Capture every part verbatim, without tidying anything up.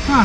Ah.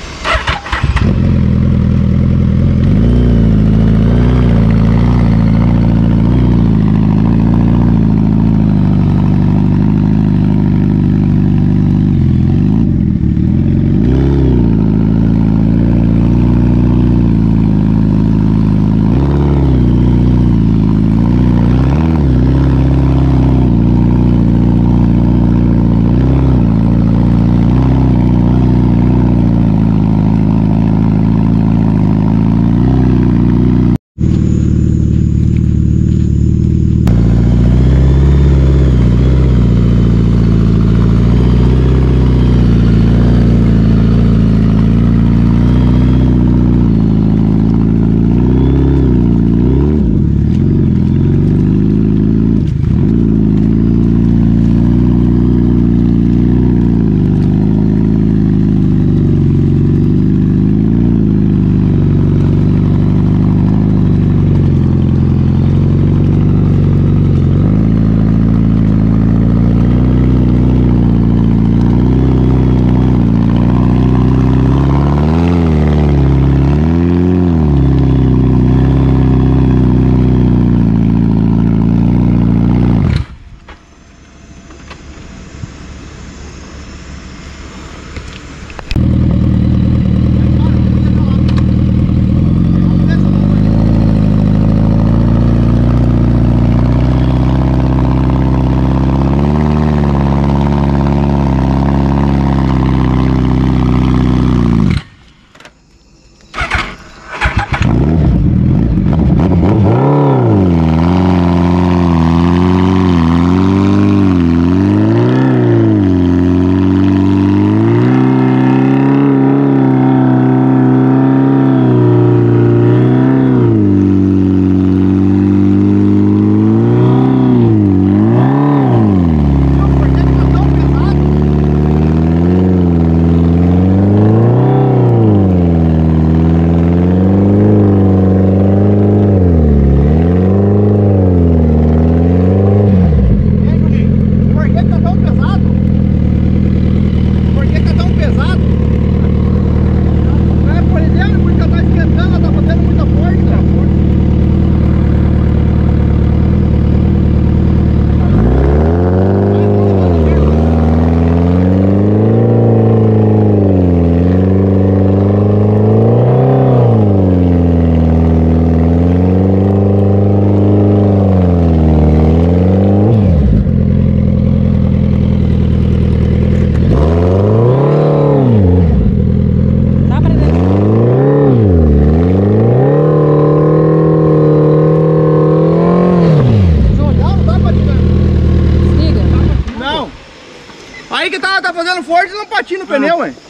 Aí que tá, tá fazendo forte e não patina o pneu, ué.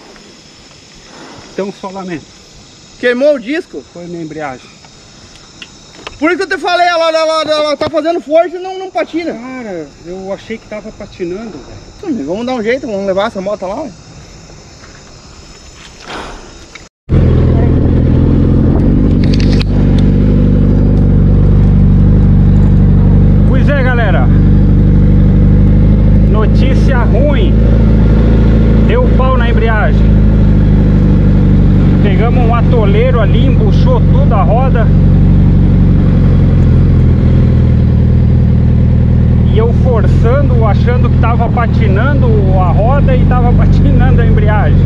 Então só lamento. Queimou o disco? Foi na embreagem. Por isso que eu te falei, ela, ela, ela, ela tá fazendo forte e não, não patina. Cara, eu achei que tava patinando, velho. Vamos dar um jeito, vamos levar essa moto lá, ué. Pois é, galera. Notícia ruim. Deu pau na embreagem. Pegamos um atoleiro ali, embuchou tudo a roda. E eu forçando, achando que tava patinando a roda e tava patinando a embreagem.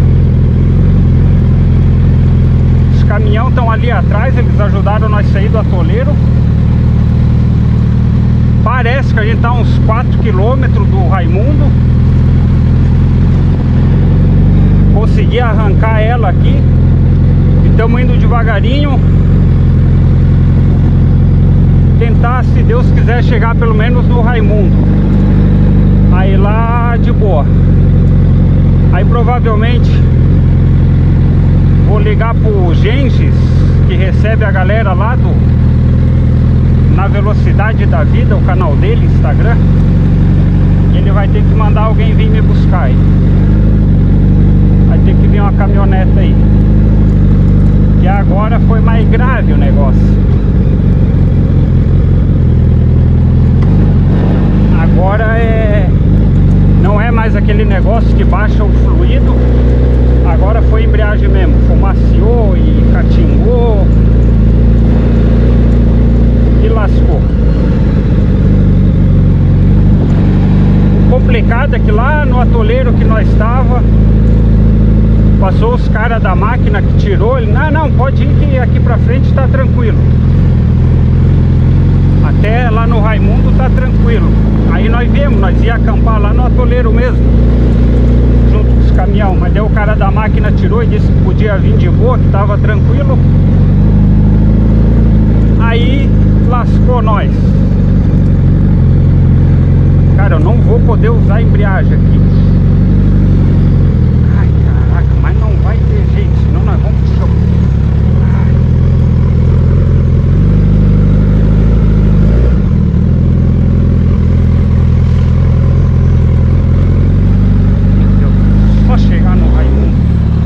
Os caminhões estão ali atrás, eles ajudaram nós a sair do atoleiro. Parece que a gente tá a uns quatro quilômetros do Raimundo. Consegui arrancar ela aqui. E estamos indo devagarinho. Tentar, se Deus quiser, chegar pelo menos no Raimundo. Aí lá de boa. Aí provavelmente vou ligar pro Genges, que recebe a galera lá do Na Velocidade da Vida, o canal dele, Instagram. E ele vai ter que mandar alguém vir me buscar aí. Vai ter que vir uma caminhoneta aí. Que agora foi mais grave o negócio. Agora é... não é mais aquele negócio que baixa o fluido. Agora embreagem mesmo, fumaciou e catingou e lascou. O complicado é que lá no atoleiro que nós estava, passou os caras da máquina que tirou, ele, não, não, pode ir que aqui pra frente tá tranquilo. Até lá no Raimundo tá tranquilo. Aí nós viemos, nós ia acampar lá no atoleiro mesmo, junto com os caminhão, mas daí o cara da máquina tirou e disse que podia vir de boa, que tava tranquilo. Aí lascou nós. Cara, eu não vou poder usar a embreagem aqui. Ai, caraca, mas não vai ter jeito, senão nós vamos pro chão. Só chegar no Raimundo.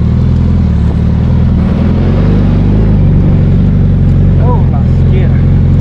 Oh, lasqueira.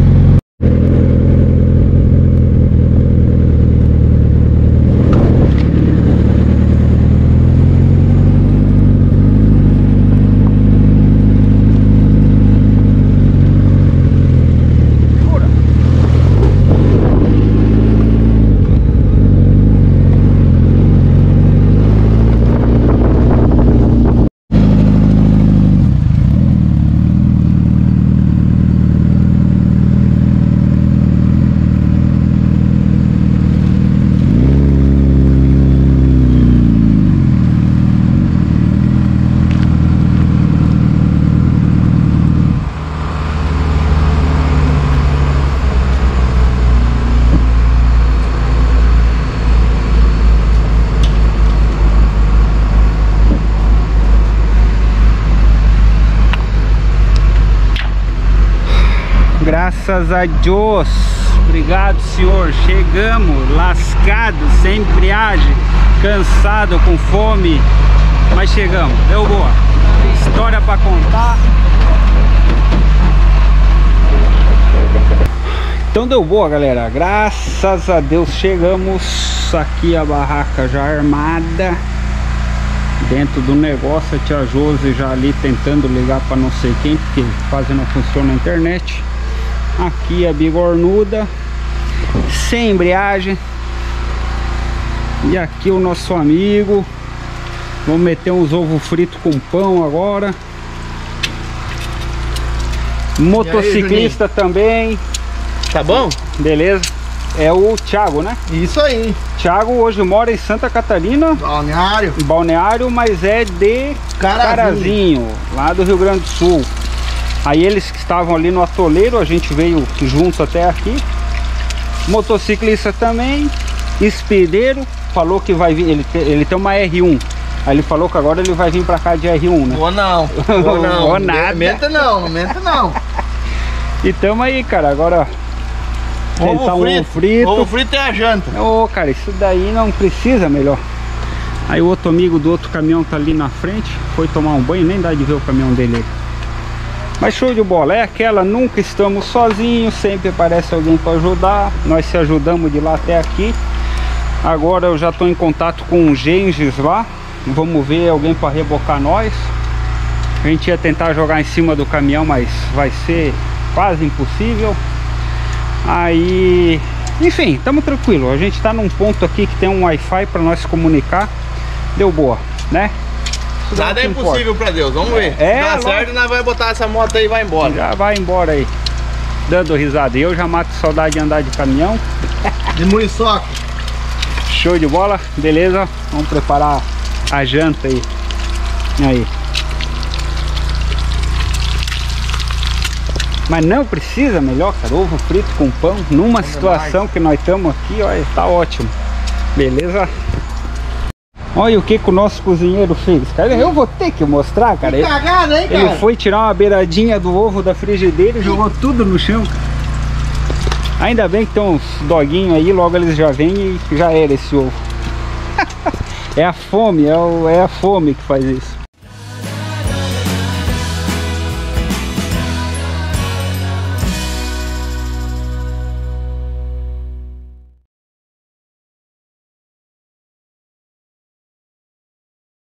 Graças a Deus, obrigado Senhor, chegamos lascado, sem embreagem, cansado, com fome, mas chegamos, deu boa, história pra contar. Então deu boa, galera, graças a Deus chegamos. Aqui a barraca já armada dentro do negócio, a tia Josi já ali tentando ligar para não sei quem, porque quase não funciona a internet. Aqui a bigornuda, sem embreagem. E aqui o nosso amigo. Vamos meter uns ovos fritos com pão agora. Motociclista aí, também. Tá bom? Beleza. É o Thiago, né? Isso aí. Thiago hoje mora em Santa Catarina. Balneário. Balneário, mas é de Carazinho, Carazinho, lá do Rio Grande do Sul. Aí eles que estavam ali no atoleiro, a gente veio junto até aqui. Motociclista também, espideiro, falou que vai vir, ele, te, ele tem uma R um. Aí ele falou que agora ele vai vir pra cá de R um, né? Ou não, ou não, ou nada. Menta não, não menta não. E tamo aí, cara, agora tentar um ovo frito. Ovo frito é a janta. Ô, oh, cara, isso daí não precisa, melhor. Aí o outro amigo do outro caminhão tá ali na frente, foi tomar um banho, nem dá de ver o caminhão dele aí. Mas show de bola, é aquela, nunca estamos sozinhos, sempre aparece alguém para ajudar, nós se ajudamos de lá até aqui. Agora eu já estou em contato com o Genges lá, vamos ver alguém para rebocar nós. A gente ia tentar jogar em cima do caminhão, mas vai ser quase impossível. Aí, enfim, estamos tranquilos, a gente está num ponto aqui que tem um Wi-Fi para nós se comunicar, deu boa, né? Nada é impossível pra Deus, vamos ver. É, se dá certo, nós vamos botar essa moto aí e vai embora. Já vai embora aí, dando risada. Eu já mato saudade de andar de caminhão. De muriçoca. Show de bola, beleza? Vamos preparar a janta aí. Aí. Mas não precisa, melhor, cara, ovo frito com pão. Numa Bom situação demais. Que nós estamos aqui, olha, tá ótimo. Beleza? Olha o que que o nosso cozinheiro fez, cara. Eu vou ter que mostrar, cara. Que cagada, hein, cara? Ele foi tirar uma beiradinha do ovo da frigideira e jogou tudo no chão. Ainda bem que tem uns doguinhos aí, logo eles já vêm e já era esse ovo. É a fome, é, o, é a fome que faz isso.